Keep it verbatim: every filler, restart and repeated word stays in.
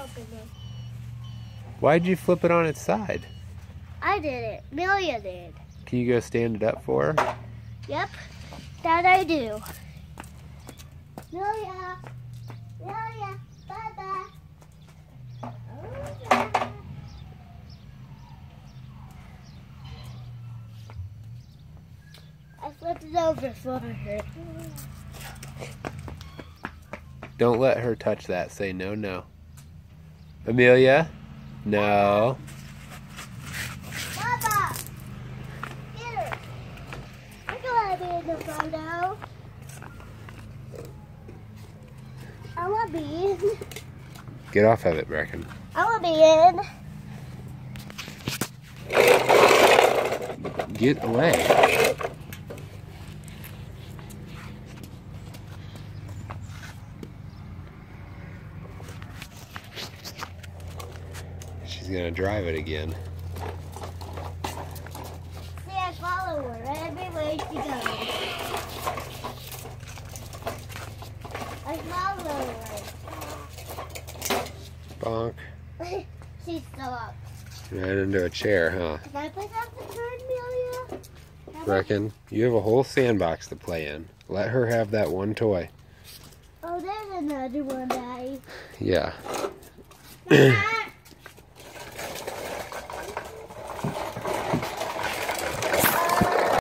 open it. Why'd you flip it on its side? I did it. Amelia did. Can you go stand it up for her? Yep, that I do. Amelia, Amelia, bye-bye. Oh, I flipped it over for her. Don't let her touch that. Say no, no. Amelia? No. Baba! Get her! I don't want to be in the photo. I want to be in. Get off of it, Brecken. I want to be in. Get away. She's gonna drive it again. See, I follow her everywhere she goes. I follow her. Bonk. She's still up. Right into a chair, huh? Can I play that the turn, Amelia? Brecken, you have a whole sandbox to play in. Let her have that one toy. Oh, there's another one, Daddy. Yeah. Bye.